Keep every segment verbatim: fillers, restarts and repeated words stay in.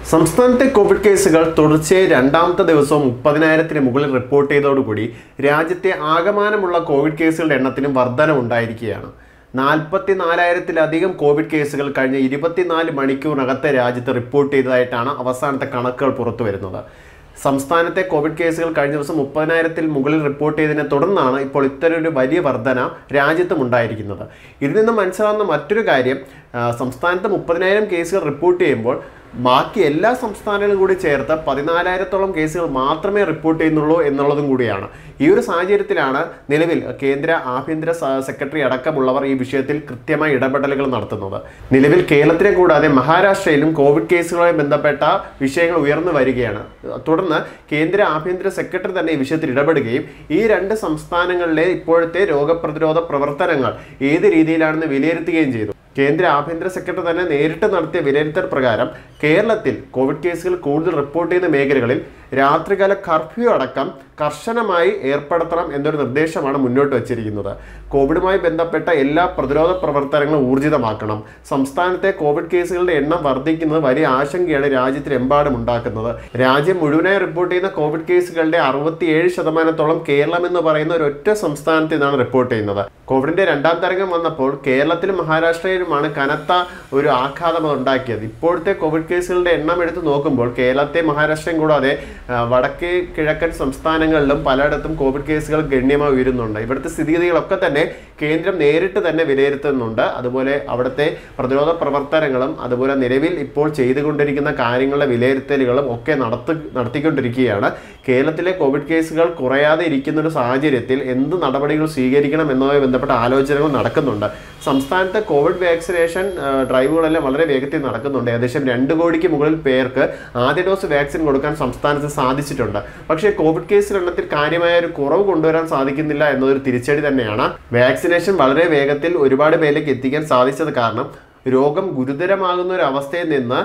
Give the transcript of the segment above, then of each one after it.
സംസ്ഥാനത്തെ കോവിഡ് കേസുകൾ തുടർച്ചയായി രണ്ടാമത്തെ ദിവസവും മുപ്പതിനായിരത്തിന് മുകളിൽ റിപ്പോർട്ട് ചെയ്തതോടുകൂടി രാജ്യത്തെ ആകമാനമുള്ള കോവിഡ് കേസുകളുടെ എണ്ണത്തിനും വർധനവുണ്ടായിരിക്കുകയാണ്. നാൽപ്പത്തി നാലായിരത്തിലധികം കോവിഡ് കേസുകൾ കഴിഞ്ഞ ഇരുപത്തിനാല് മണിക്കൂറിനകത്തെ രാജ്യത്ത് റിപ്പോർട്ട് ചെയ്തതായിട്ടാണ് അവസാനത്തെ കണക്കുകൾ പുറത്തു വരുന്നത്. സംസ്ഥാനത്തെ കോവിഡ് കേസുകൾ കഴിഞ്ഞ ദിവസം മുപ്പതിനായിരത്തിൽ മുകളിൽ റിപ്പോർട്ട് ചെയ്തതിനെ തുടർന്നാണ് ഇപ്പോൾ ഇത്തരമൊരു വലിയ വർധന രാജ്യത്തും ഉണ്ടായിരിക്കുന്നത്. ഇതിൽ നിന്ന് മനസ്സിലാവുന്ന മറ്റൊരു കാര്യം, സംസ്ഥാനത്ത് മുപ്പതിനായിരം കേസുകൾ റിപ്പോർട്ട് ചെയ്യുമ്പോൾ ബാക്കി എല്ലാ സംസ്ഥാനങ്ങളും കൂടി ചേർത്ത് പതിനാലായിരത്തോളം കേസുകൾ മാത്രമേ റിപ്പോർട്ട് ചെയ്യുന്നുള്ളൂ എന്നുള്ളതും കൂടിയാണ്. ഈ ഒരു സാഹചര്യത്തിലാണ് നിലവിൽ കേന്ദ്ര ആഭ്യന്തര സെക്രട്ടറി അടക്കമുള്ളവർ ഈ വിഷയത്തിൽ കൃത്യമായ ഇടപെടലുകൾ നടത്തുന്നത്. നിലവിൽ കേരളത്തിനെ കൂടാതെ മഹാരാഷ്ട്രയിലും കോവിഡ് കേസുകളുമായി ബന്ധപ്പെട്ട വിഷയങ്ങൾ ഉയർന്നു വരികയാണ്. തുടർന്ന് കേന്ദ്ര ആഭ്യന്തര സെക്രട്ടറി തന്നെ ഈ വിഷയത്തിൽ ഇടപെടുകയും ഈ രണ്ട് സംസ്ഥാനങ്ങളിലെ ഇപ്പോഴത്തെ രോഗപ്രതിരോധ പ്രവർത്തനങ്ങൾ ഏത് രീതിയിലാണെന്ന് വിലയിരുത്തുകയും ചെയ്തു. കേന്ദ്ര ആഭ്യന്തര സെക്രട്ടറി തന്നെ നേരിട്ട് നടത്തിയ വിലയിരുത്തൽ പ്രകാരം കേരളത്തിൽ കോവിഡ് കേസുകൾ കൂടുതൽ റിപ്പോർട്ട് ചെയ്യുന്ന മേഖലകളിൽ രാത്രികാല കർഫ്യൂ അടക്കം കർശനമായി ഏർപ്പെടുത്തണം എന്നൊരു നിർദ്ദേശമാണ് മുന്നോട്ട് വച്ചിരിക്കുന്നത്. കോവിഡുമായി ബന്ധപ്പെട്ട എല്ലാ പ്രതിരോധ പ്രവർത്തനങ്ങളും ഊർജിതമാക്കണം. സംസ്ഥാനത്തെ കോവിഡ് കേസുകളുടെ എണ്ണം വർദ്ധിക്കുന്നത് വലിയ ആശങ്കയാണ് രാജ്യത്തിനെമ്പാടും ഉണ്ടാക്കുന്നത്. രാജ്യം മുഴുവനായി റിപ്പോർട്ട് ചെയ്യുന്ന കോവിഡ് കേസുകളുടെ അറുപത്തിയേഴ് ശതമാനത്തോളം കേരളം എന്ന് പറയുന്ന ഒരൊറ്റ സംസ്ഥാനത്ത് നിന്നാണ് റിപ്പോർട്ട് ചെയ്യുന്നത്. കോവിഡിന്റെ രണ്ടാം തരംഗം വന്നപ്പോൾ കേരളത്തിലും മഹാരാഷ്ട്രയിലുമാണ് കനത്ത ഒരു ആഘാതം ഉണ്ടാക്കിയത്. ഇപ്പോഴത്തെ കോവിഡ് കേസുകളുടെ എണ്ണം എടുത്ത് നോക്കുമ്പോൾ കേരളത്തെ മഹാരാഷ്ട്രയും കൂടാതെ വടക്കേ കിഴക്കൻ സംസ്ഥാനങ്ങളിലും പലയിടത്തും കോവിഡ് കേസുകൾ ഗണ്യമായി ഉയരുന്നുണ്ട്. ഇവിടുത്തെ സ്ഥിതിഗതികളൊക്കെ തന്നെ കേന്ദ്രം നേരിട്ട് തന്നെ വിലയിരുത്തുന്നുണ്ട്. അതുപോലെ അവിടുത്തെ പ്രതിരോധ പ്രവർത്തനങ്ങളും അതുപോലെ നിലവിൽ ഇപ്പോൾ ചെയ്തുകൊണ്ടിരിക്കുന്ന കാര്യങ്ങളുടെ വിലയിരുത്തലുകളും ഒക്കെ നടത്തി നടത്തിക്കൊണ്ടിരിക്കുകയാണ്. കേരളത്തിലെ കോവിഡ് കേസുകൾ കുറയാതെ ഇരിക്കുന്ന ഒരു സാഹചര്യത്തിൽ എന്ത് നടപടികൾ സ്വീകരിക്കണം എന്നതുമായി ബന്ധപ്പെട്ട ആലോചനകൾ നടക്കുന്നുണ്ട്. സംസ്ഥാനത്തെ കോവിഡ് വാക്സിനേഷൻ ഡ്രൈവുകളെല്ലാം വളരെ വേഗത്തിൽ നടക്കുന്നുണ്ട്. ഏകദേശം രണ്ട് കോടിക്ക് മുകളിൽ പേർക്ക് ആദ്യ ഡോസ് വാക്സിൻ കൊടുക്കാൻ സംസ്ഥാനത്ത് സാധിച്ചിട്ടുണ്ട്. പക്ഷേ കോവിഡ് കേസിൽ എണ്ണത്തിൽ കാര്യമായ ഒരു കുറവ് കൊണ്ടുവരാൻ സാധിക്കുന്നില്ല എന്നതൊരു തിരിച്ചടി തന്നെയാണ്. വാക്സിനേഷൻ വളരെ വേഗത്തിൽ ഒരുപാട് പേരിലേക്ക് എത്തിക്കാൻ സാധിച്ചത് കാരണം രോഗം ഗുരുതരമാകുന്ന ഒരു അവസ്ഥയിൽ നിന്ന്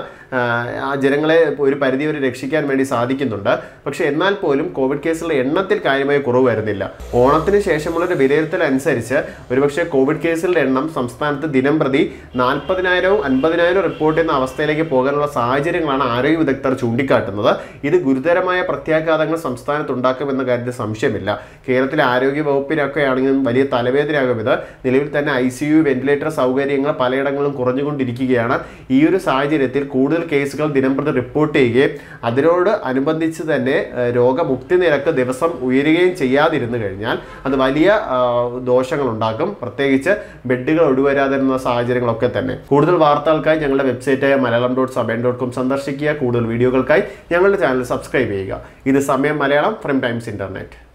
ജനങ്ങളെ ഒരു പരിധിവരെ രക്ഷിക്കാൻ വേണ്ടി സാധിക്കുന്നുണ്ട്. പക്ഷെ എന്നാൽ പോലും കോവിഡ് കേസുകളുടെ എണ്ണത്തിൽ കാര്യമായ കുറവ് വരുന്നില്ല. ഓണത്തിന് ശേഷമുള്ളൊരു വിലയിരുത്തൽ അനുസരിച്ച് ഒരുപക്ഷെ കോവിഡ് കേസുകളുടെ എണ്ണം സംസ്ഥാനത്ത് ദിനം പ്രതി നാൽപ്പതിനായിരവും അൻപതിനായിരവും റിപ്പോർട്ട് ചെയ്യുന്ന അവസ്ഥയിലേക്ക് പോകാനുള്ള സാഹചര്യങ്ങളാണ് ആരോഗ്യ വിദഗ്ധർ ചൂണ്ടിക്കാട്ടുന്നത്. ഇത് ഗുരുതരമായ പ്രത്യാഘാതങ്ങൾ സംസ്ഥാനത്ത് ഉണ്ടാക്കുമെന്ന കാര്യത്തിൽ സംശയമില്ല. കേരളത്തിലെ ആരോഗ്യ വകുപ്പിനൊക്കെ ആണെങ്കിലും വലിയ തലവേദനയാകും ഇത്. നിലവിൽ തന്നെ ഐ സി യു വെന്റിലേറ്റർ സൗകര്യങ്ങൾ പലയിടങ്ങളിലും കുറഞ്ഞുകൊണ്ടിരിക്കുകയാണ്. ഈ ഒരു സാഹചര്യത്തിൽ കൂടുതൽ കേസുകൾ ദിനംപ്രതി റിപ്പോർട്ട് ചെയ്യുകയും അതിനോട് അനുബന്ധിച്ച് തന്നെ രോഗമുക്തി നിരക്ക് ദിവസം ഉയരുകയും ചെയ്യാതിരുന്നു കഴിഞ്ഞാൽ അത് വലിയ ദോഷങ്ങൾ ഉണ്ടാക്കും. പ്രത്യേകിച്ച് ബെഡുകൾ ഒഴിവരാതിരുന്ന സാഹചര്യങ്ങളൊക്കെ തന്നെ. കൂടുതൽ വാർത്തകൾക്കായി ഞങ്ങളുടെ വെബ്സൈറ്റായ Malayalam dot Samayam dot com സന്ദർശിക്കുക. കൂടുതൽ വീഡിയോകൾക്കായി ഞങ്ങളുടെ ചാനൽ സബ്സ്ക്രൈബ് ചെയ്യുക. ഇത് സമയം മലയാളം ഫ്രം ടൈംസ് ഇന്റർനെറ്റ്.